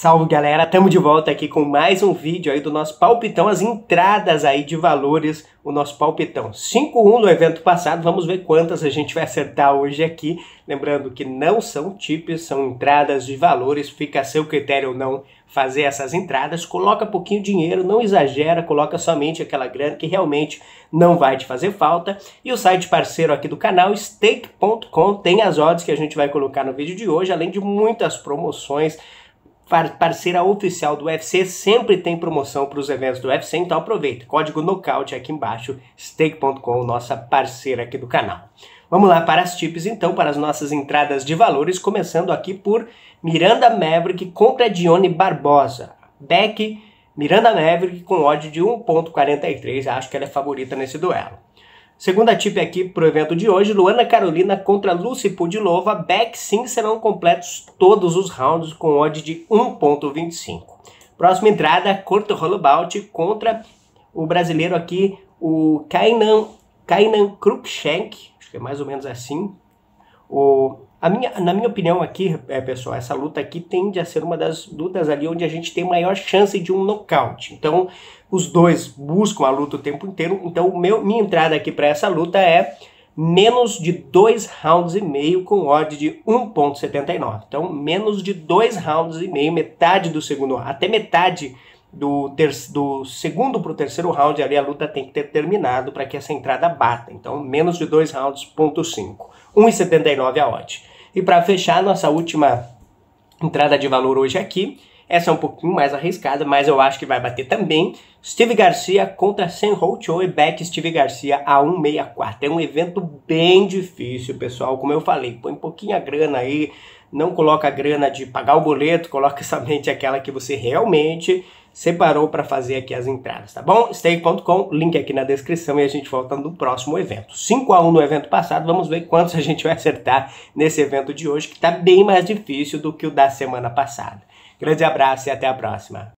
Salve galera, estamos de volta aqui com mais um vídeo aí do nosso palpitão, as entradas aí de valores, o nosso palpitão 5-1 no evento passado, vamos ver quantas a gente vai acertar hoje aqui, lembrando que não são tips, são entradas de valores, fica a seu critério ou não fazer essas entradas, coloca pouquinho dinheiro, não exagera, coloca somente aquela grana que realmente não vai te fazer falta, e o site parceiro aqui do canal, stake.com, tem as odds que a gente vai colocar no vídeo de hoje, além de muitas promoções. Parceira oficial do UFC, sempre tem promoção para os eventos do UFC, então aproveita. Código NOCAUTE aqui embaixo, stake.com, nossa parceira aqui do canal. Vamos lá para as tips então, para as nossas entradas de valores, começando aqui por Miranda Maverick contra Dione Barbosa. Beck, Miranda Maverick com odd de 1.43, acho que ela é favorita nesse duelo. Segunda tip aqui para o evento de hoje, Luana Carolina contra Lucy Pudilova. Beck sim serão completos todos os rounds com odd de 1.25. Próxima entrada, Curto Holobaut contra o brasileiro aqui, o Kainan Cruikshank, acho que é mais ou menos assim. Na minha opinião aqui, pessoal, essa luta aqui tende a ser uma das lutas ali onde a gente tem maior chance de um nocaute. Então, os dois buscam a luta o tempo inteiro. Então, minha entrada aqui para essa luta é menos de 2 rounds e meio com odd de 1.79. Então, menos de 2 rounds e meio, metade do segundo, até metade do segundo para o terceiro round, ali a luta tem que ter terminado para que essa entrada bata. Então, menos de 2 rounds, 0.5. 1,79 a odd. E para fechar, nossa última entrada de valor hoje aqui, essa é um pouquinho mais arriscada, mas eu acho que vai bater também. Steve Garcia contra Sen Ho Choi, Beck Steve Garcia a 1.64. É um evento bem difícil, pessoal. Como eu falei, põe pouquinha grana aí, não coloca a grana de pagar o boleto, coloca somente aquela que você realmente separou para fazer aqui as entradas, tá bom? Stake.com, link aqui na descrição e a gente volta no próximo evento. 5-1 no evento passado, vamos ver quantos a gente vai acertar nesse evento de hoje, que está bem mais difícil do que o da semana passada. Grande abraço e até a próxima.